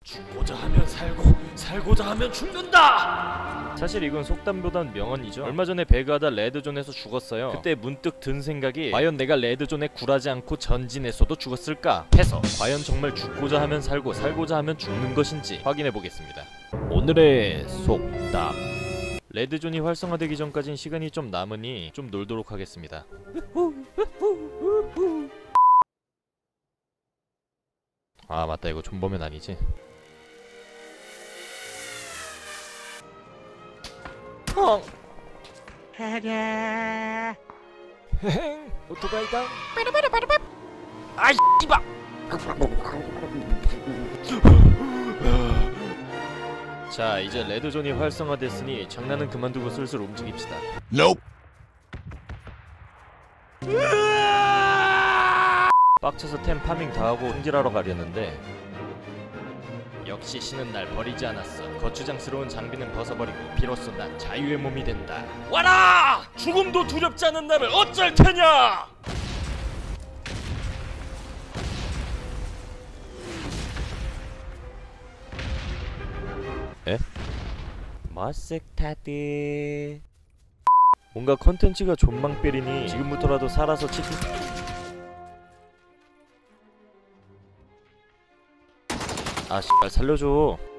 죽고자 하면 살고 살고자 하면 죽는다. 사실 이건 속담보단 명언이죠. 얼마 전에 배그하다 레드존에서 죽었어요. 그때 문득 든 생각이 과연 내가 레드존에 굴하지 않고 전진했어도 죽었을까 해서 과연 정말 죽고자 하면 살고 살고자 하면 죽는 것인지 확인해보겠습니다. 오늘의 속담. 레드존이 활성화되기 전까진 시간이 좀 남으니 좀 놀도록 하겠습니다. 아 맞다, 이거 존버면 아니지? 헤헤 오토바이다. 아이 씨발. 자, 이제 레드존이 활성화됐으니 장난은 그만두고 슬슬 움직입시다. Nope. 빡쳐서 템 파밍 다하고 승질하러 가려는데 역시 신은 날 버리지 않았어. 거추장스러운 장비는 벗어버리고 비로소 난 자유의 몸이 된다. 와라! 죽음도 두렵지 않은 나를 어쩔 테냐! 에? 머쓱타드. 뭔가 컨텐츠가 존망때리니 지금부터라도 살아서 치킨. 아 씨발 살려줘.